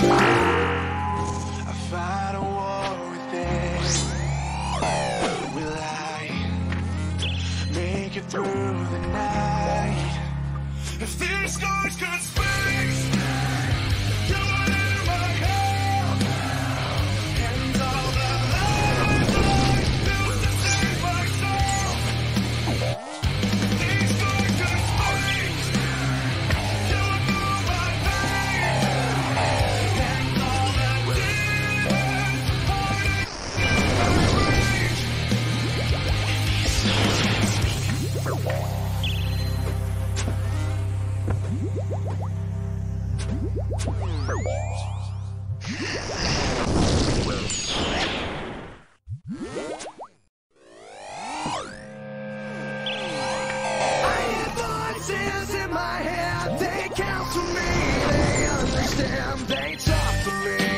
I fight a war within. Will I make it through the night? If these stars could speak, you are in my head. And all the lies I used to save myself. These stars could speak, you would know my pain. And all the demons hiding in my reach. Voices in my head, they count to me, they understand, they talk to me.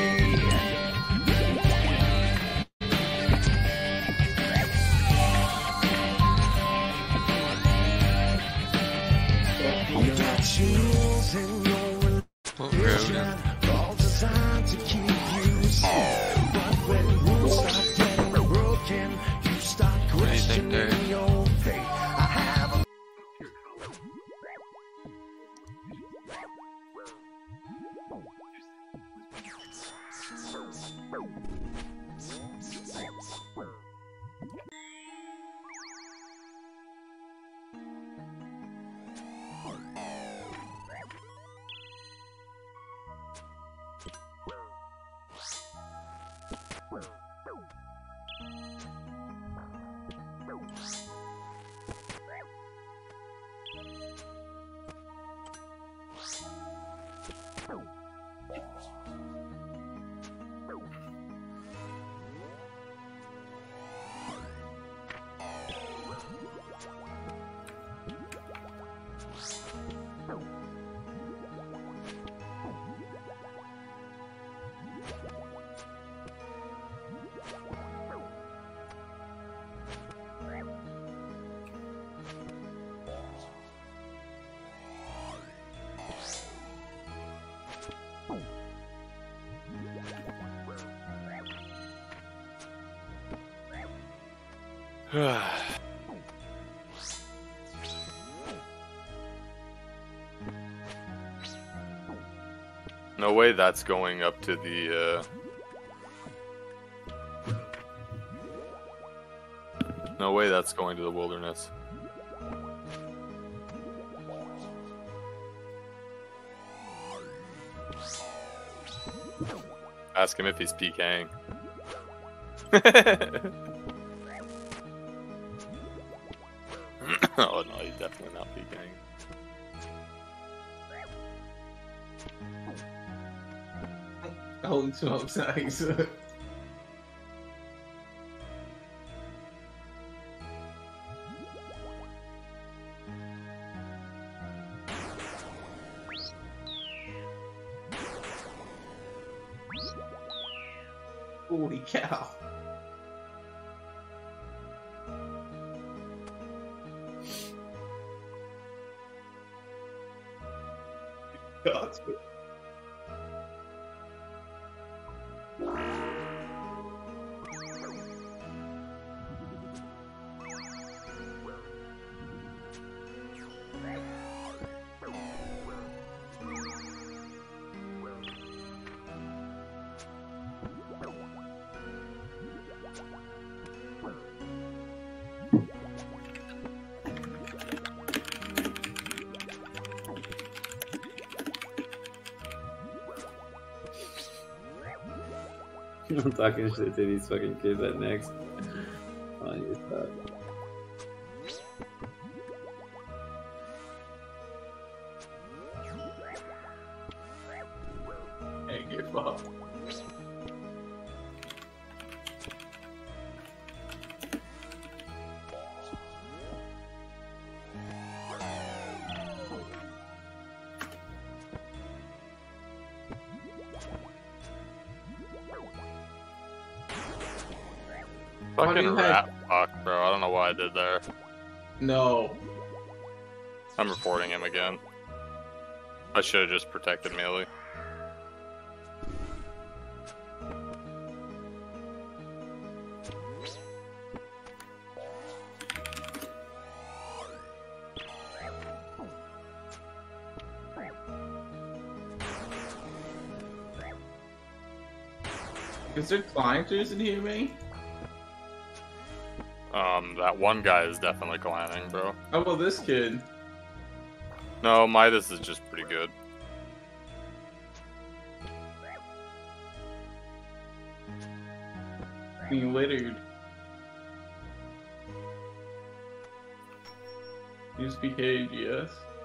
You got chills in your religion, all designed to keep you safe. But when rules start getting broken, you start questioning your fate. I have a No way that's going up to the, No way that's going to the wilderness. Ask him if he's PKing. Oh no, he's definitely not PKing. Holy smokes, nice. Holy cow. God. I'm talking shit to these fucking kids at next. Funny as fuck. Hey, get fucked. Fucking rat fuck, bro. I don't know what I did there. No. I'm reporting him again. I should have just protected melee. Is there climbers in here, man? That one guy is definitely climbing, bro. How about this kid? No, Midas is just pretty good. Being littered. You just behaved, yes.